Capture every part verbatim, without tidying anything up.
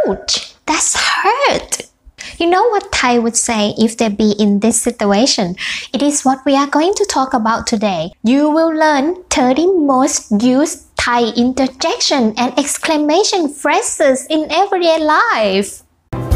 ouch that's hurt You know what Thai would say if they be in this situation? It is what we are going to talk about today. You will learn thirty most used Thai interjection and exclamation phrases in everyday life.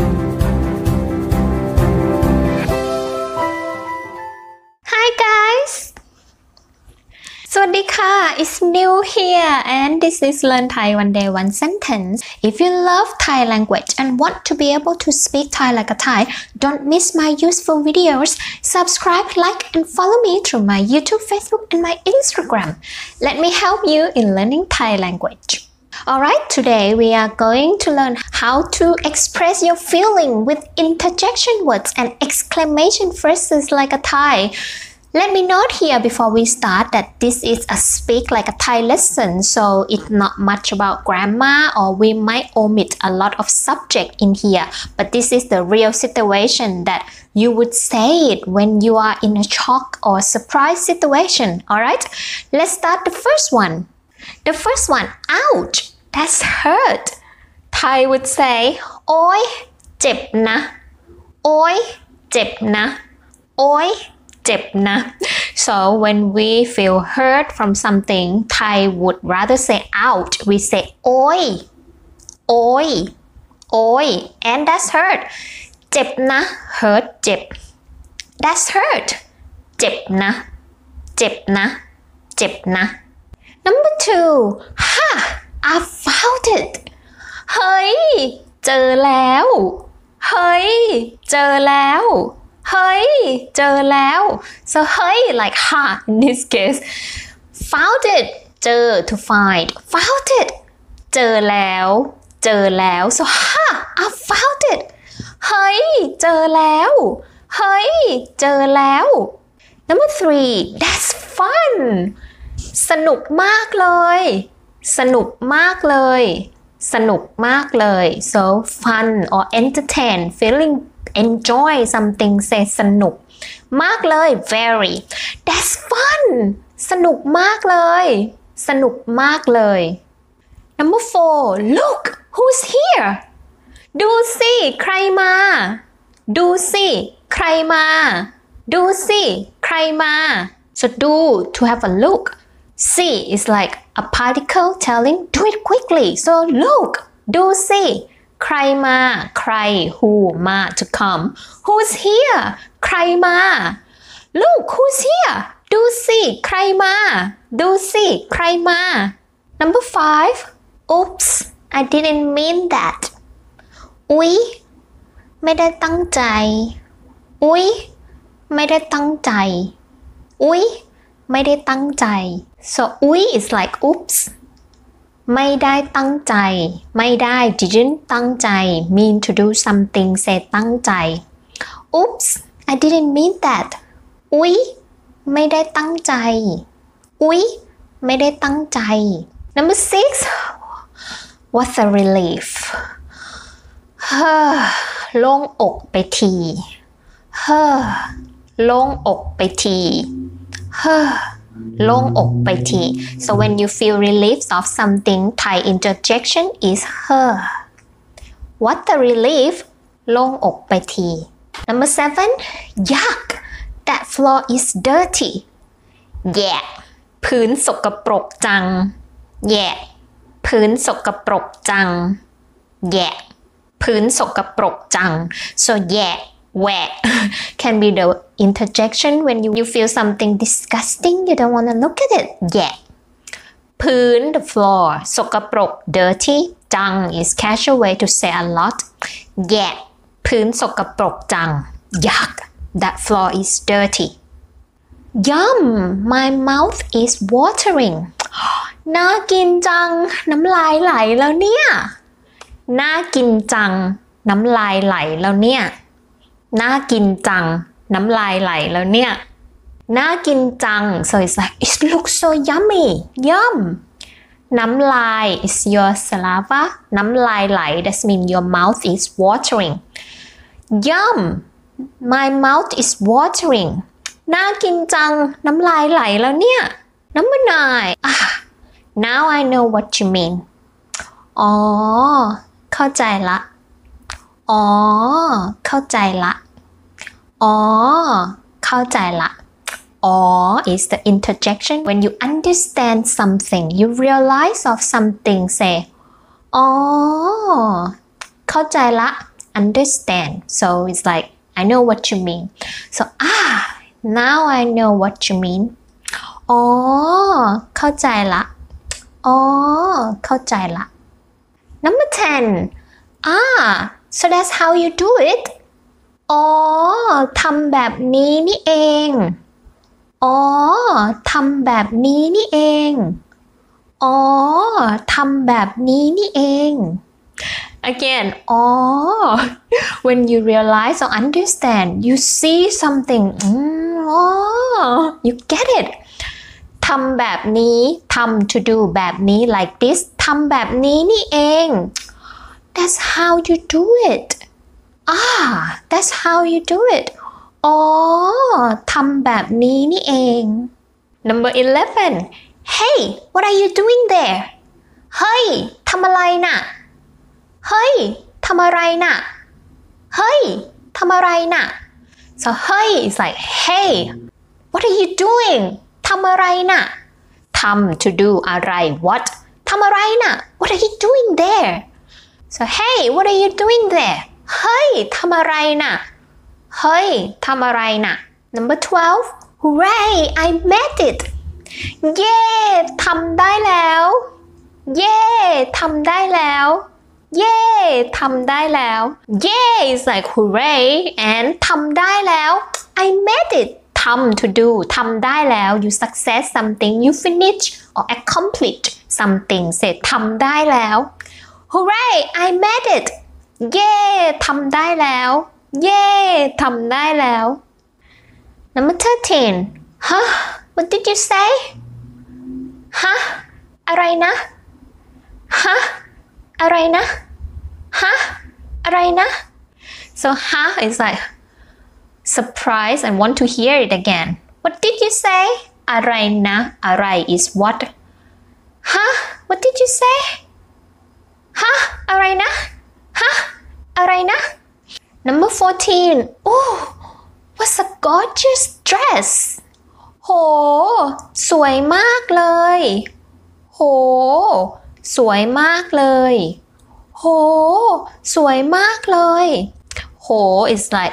Hi guys! สวัสดีค่ะ It's New here and this is Learn Thai One Day One Sentence. If you love Thai language and want to be able to speak Thai like a Thai, don't miss my useful videos. Subscribe, like and follow me through my YouTube, Facebook and my Instagram. Let me help you in learning Thai language. Alright, today we are going to learn how to express your feeling with interjection words and exclamation phrases like a Thai.Let me note here before we start that this is a speak like a Thai lesson, so it's not much about grammar or we might omit a lot of subject in here, but this is the real situation that you would say it when you are in a shock or surprise situation, alright? Let's start the first one. The first one, ouch, that's hurt. Thai would say, โอ๊ยเจ็บนะ โอ๊ยเจ็บนะ โอ๊ยเจ็บนะ So when we feel hurt from something, Thai would rather say ouch. We say โอ๊ย โอ๊ย โอ๊ย and that's hurt. เจ็บนะ hurt เจ็บ That's hurt. เจ็บนะ เจ็บนะ เจ็บนะ Number two. Ha! I found it. เฮ้ย เจอแล้ว เฮ้ย เจอแล้วเฮ้ยเจอแล้ว so เฮ้ย like ha in this case found it เจอ to find found it เจอแล้วเจอแล้ว so ha I found it เฮ้ยเจอแล้วเฮ้ยเจอแล้ว number three that's fun สนุกมากเลยสนุกมากเลยสนุกมากเลย so fun or entertain feeling enjoy something say สนุกมากเลย very that's fun สนุกมากเลยสนุกมากเลย number four look who's here ดูสิใครมาดูสิใครมาดูสิใครมา so do to have a look see is like a particle telling do it quickly so look ดูสิใครมาใคร who มา to come who's here ใครมา look who's here ดูสิใครมาดูสิใครมา number five oops I didn't mean that อุ๊ยไม่ได้ตั้งใจอุ๊ยไม่ได้ตั้งใจอุ๊ยไม่ได้ตั้งใจ so อุ๊ย is like oopsไม่ได้ตั้งใจไม่ได้ didn't ตั้งใจ mean to do something say ตั้งใจ oops I didn't mean that อุ๊ยไม่ได้ตั้งใจอุ๊ยไม่ได้ตั้งใจ number six what's a relief เฮ้อโล่งอกไปทีเฮ้อโล่งอกไปทีเฮ้อโล่งอกไปที so when you feel relieved of something Thai interjection is her what the relief โล่งอกไปที number seven yuck that floor is dirty yeah พื้นสกปรกจัง yeah พื้นสกปรกจัง yeah พื้นสกปรกจัง so yeah wet can be the interjection when you, you feel something disgusting you don't want to look at it yet พื้น the floor สกปรก dirty จัง is casual way to say a lot yet พื้นสกปรกจัง yuck that floor is dirty yum my mouth is watering น่ากินจังน้ำลายไหลแล้วเนี่ยน่ากินจังน้ำลายไหลแล้วเนี่ยน่ากินจังน้ำลายไหลแล้วเนี่ยน่ากินจัง so it's like it looks so yummy yum น้ำลาย is your saliva น้ำลายไหล that means your mouth is watering yum my mouth is watering น่ากินจังน้ำลายไหลแล้วเนี่ย number nine ah now I know what you mean อ๋อเข้าใจละอ๋อเข้าใจละอ๋อเข้าใจละor is the interjection when you understand something you realize of something say อ๋อเข้าใจละ understand so it's like I know what you mean so ah now I know what you mean อ๋อเข้าใจละอ๋อเข้าใจละ number ten ah so that's how you do it อ๋อทำแบบนี้นี่เองอ๋อทำแบบนี้นี่เองอ๋อทำแบบนี้นี่เอง again อ๋อ when you realize or understand you see something อืมอ๋อ you get it ทำแบบนี้ทำ to do แบบนี้ like this ทำแบบนี้นี่เอง that's how you do it ah that's how you do itอ๋อทำแบบนี้นี่เอง number eleven hey what are you doing there เฮ้ยทำอะไรน่ะเฮ้ยทำอะไรน่ะเฮ้ยทำอะไรน่ะ so เฮ้ย is like hey what are you doing ทำอะไรน่ะทำ to do อะไร what ทำอะไรน่ะ what are you doing there so hey what are you doing there เฮ้ยทำอะไรน่ะเฮ้ยทำอะไรน่ะ number twelve hooray I made it เย้ทำได้แล้วเย้ทำได้แล้วเย้ทำได้แล้วเย้ is like hooray and ทำได้แล้ว I made it ทำ to do ทำได้แล้ว you success something you finish or accomplish something เสร็จทำได้แล้ว hooray I made it เย้ทำได้แล้วเย้ทำได้แล้ว number thirteen huh what did you say ฮะอะไรนะฮะอะไรนะฮะอะไรนะ so ฮะ is like surprise and want to hear it again what did you say อะไรนะอะไร is what ฮะ what did you say ฮะอะไรนะฮะอะไรนะ number fourteen oh what's a gorgeous dress โหสวยมากเลยโหสวยมากเลยโหสวยมากเลยโห is like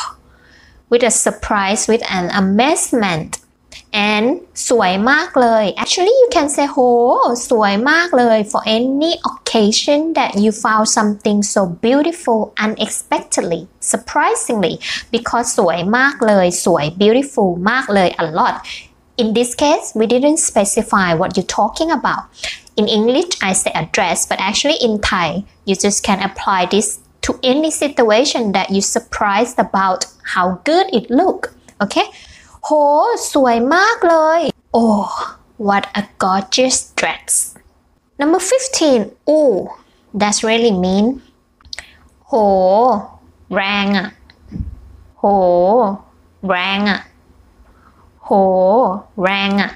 with a surprise with an amazement and สวยมากเลย actually you can say โหสวยมากเลย for any occasion that you found something so beautiful unexpectedly surprisingly because สวยมากเลยสวย beautiful มากเลย a lot in this case we didn't specify what you're talking about in English I say a dress but actually in Thai you just can apply this to any situation that you surprised about how good it look okay โหสวยมากเลย oh what a gorgeous dress number fifteen oh that's really mean โหแรงอะโหแรงอะโหแรงอะ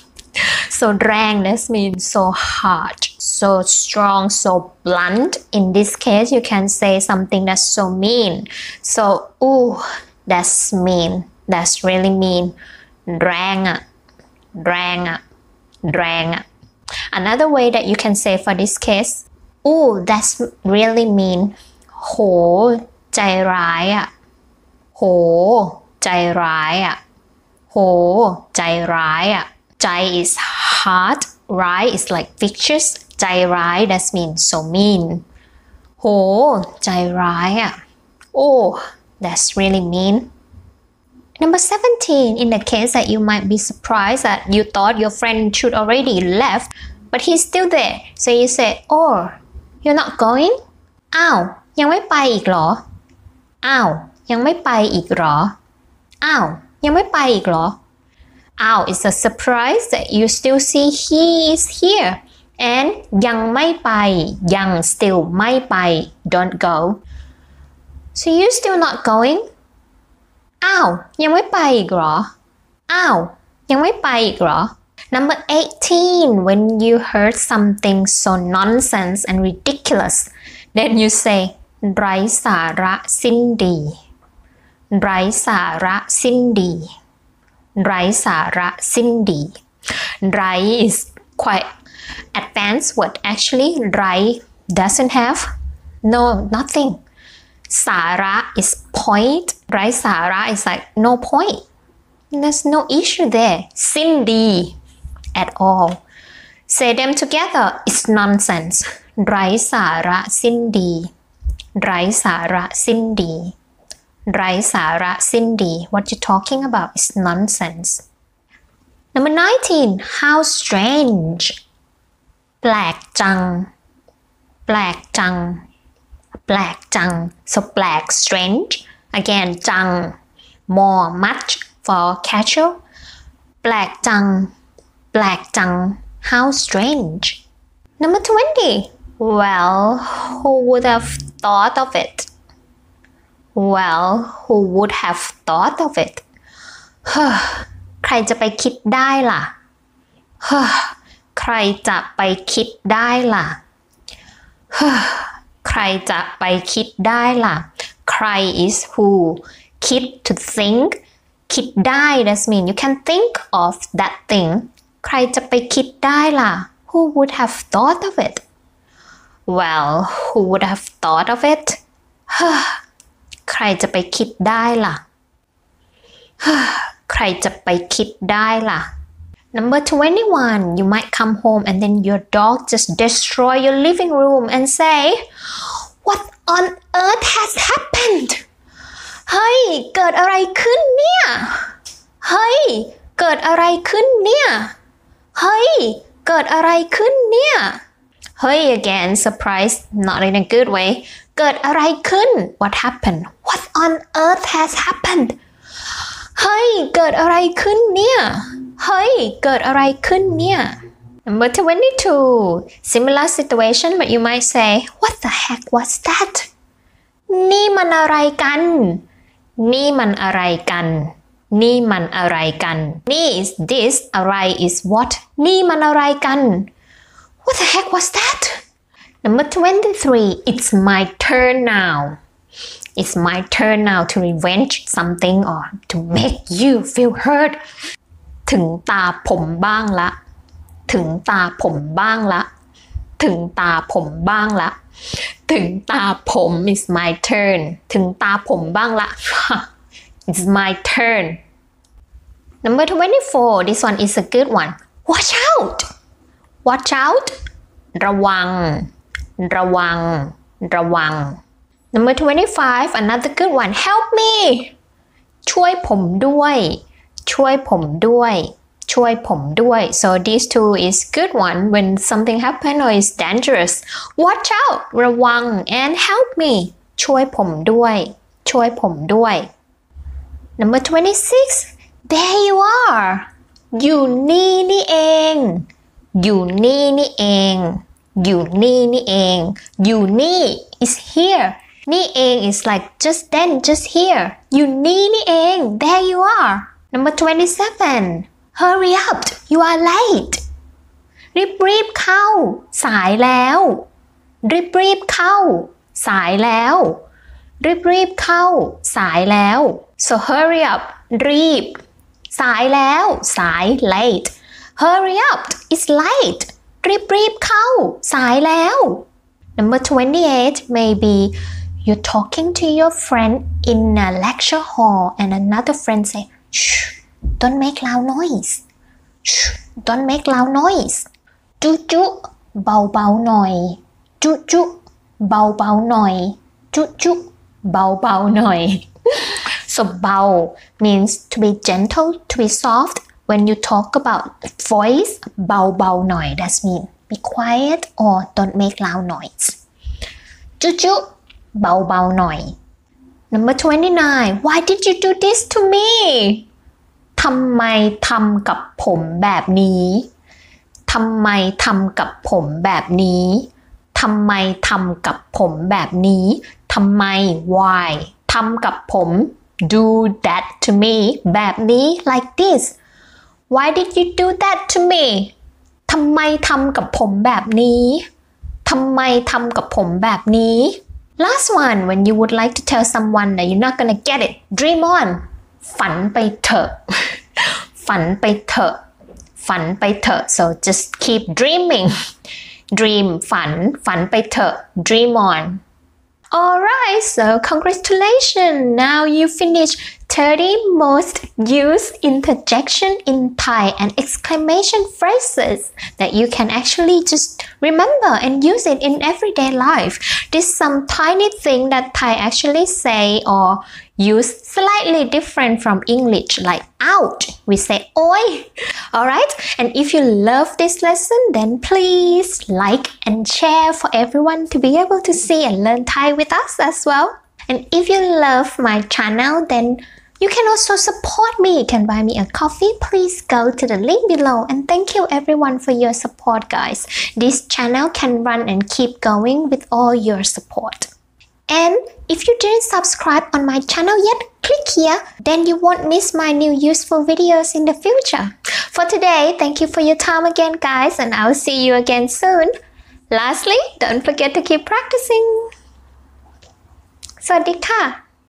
so แรง that means so hard so strong so blunt in this case you can say something that's so mean so ooh that's mean that's really mean แรงอะแรงอะแรงอะ another way that you can say for this case ooh that's really mean โหใจร้ายอะโหใจร้ายอะโหใจร้ายอะใจ is hard ร้าย is like vicious ใจร้าย that means so mean โหใจร้ายอะ oh that's really mean number seventeen in the case that you might be surprised that you thought your friend should already left but he's still there so you say oh you're not going อ้าวยังไม่ไปอีกเหรออ้าวยังไม่ไปอีกเหรออ้าวยังไม่ไปอีกเหรออ้าว is a surprise that you still see he is here and ยังไม่ไปยัง still ไม่ไป don't go so you still not going อ้าวยังไม่ไปอีกเหรออ้าวยังไม่ไปอีกเหรอ number eighteen when you heard something so nonsense and ridiculous then you say ไร้สาระสิ้นดีไร้สาระสิ้นดีไร้สาระสิ้นดีไร้ is quite advanced word actually ไร้ doesn't have no nothing สาระ is point ไร้สาระ is like no point there's no issue there สิ้นดี at all say them together it's nonsense ไร้สาระสิ้นดีไร้สาระสิ้นดีไร้สาระสิ้นดี what you talking about is nonsense number nineteen how strange แปลกจังแปลกจังแปลกจัง so แปลก strange again จัง more much for casual แปลกจังแปลกจัง how strange number twenty well who would have thought of it well who would have thought of it ใครจะไปคิดได้ล่ะใครจะไปคิดได้ล่ะใครจะไปคิดได้ล่ะใคร is who คิด to think คิดได้ that means you can think of that thing ใครจะไปคิดได้ล่ะ who would have thought of it well who would have thought of it ใครจะไปคิดได้ล่ะใครจะไปคิดได้ล่ะ number twenty-one you might come home and then your dog just destroy your living room and say what on earth has happened เฮ้ยเกิดอะไรขึ้นเนี่ยเฮ้ยเกิดอะไรขึ้นเนี่ยเฮ้ยเกิดอะไรขึ้นเนี่ยเฮ้ย again surprise not in a good way เกิดอะไรขึ้น what happened what on earth has happened เฮ้ยเกิดอะไรขึ้นเนี่ยเฮ้ยเกิดอะไรขึ้นเนี่ย number twenty-two similar situation but you might say what the heck was that นี่มันอะไรกันนี่มันอะไรกันนี่มันอะไรกันนี่ is this อะไร is what นี่มันอะไรกัน what the heck was that number twenty-three it's my turn now it's my turn now to revenge something or to make you feel hurt ถึงตาผมบ้างละถึงตาผมบ้างละถึงตาผมบ้างละถึงตาผม is my turn ถึงตาผมบ้างละ it's my turn number twenty-four this one is a good one watch out watch out ระวังระวังระวัง number twenty-five another good one help me ช่วยผมด้วยช่วยผมด้วยช่วยผมด้วย so these two is good one when something happen or is dangerous watch out ระวัง and help me ช่วยผมด้วยช่วยผมด้วย number twenty-six there you are อยู่นี่นี่เองอยู่นี่นี่เองอยู่นี่นี่เองอยู่นี่ is here นี่เอง is like just then just here อยู่นี่นี่เอง there you are number twenty-seven hurry up you are late รีบรีบเข้าสายแล้วรีบรีบเข้าสายแล้วรีบรีบเข้าสายแล้ว so hurry up รีบสายแล้วสาย late hurry up it's late รีบรีบเข้าสายแล้ว number twenty-eight maybe you're talking to your friend in a lecture hall and another friend say shh don't make loud noise shh don't make loud noise จุจุเบาเบาหน่อยจุจุเบาเบาหน่อยจุจุเบาเบาหน่อย so เบา means to be gentle to be soft when you talk about voice เบาเบาหน่อย that means be quiet or don't make loud noise จุจุเบาเบาหน่อย number twenty-nine why did you do this to me ทำไมทำกับผมแบบนี้ทำไมทำกับผมแบบนี้ทำไมทำกับผมแบบนี้ทำไม why ทำกับผม do that to me แบบนี้ like this why did you do that to me ทำไมทำกับผมแบบนี้ทำไมทำกับผมแบบนี้ Last one, when you would like to tell someone that you're not gonna get it, dream on ฝันไปเถอะ ฝันไปเถอะ ฝันไปเถอะ so just keep dreaming dream ฝัน ฝันไปเถอะ dream on. Alright, so congratulations! Now you finished thirty most used interjection in Thai and exclamation phrases that you can actually just remember and use it in everyday life. This is some tiny thing that Thai actually say or use slightly different from English, like out. We say oi. Alright, and if you love this lesson, then please like and share for everyone to be able to see and learn Thai with us as well. And if you love my channel, then you can also support me. You can buy me a coffee. Please go to the link below. And thank you everyone for your support, guys. This channel can run and keep going with all your support. And if you didn't subscribe on my channel yet, click here. Then you won't miss my new useful videos in the future. For today, thank you for your time again, guys. And I'll see you again soon. Lastly, don't forget to keep practicing. สวัสดีค่ะ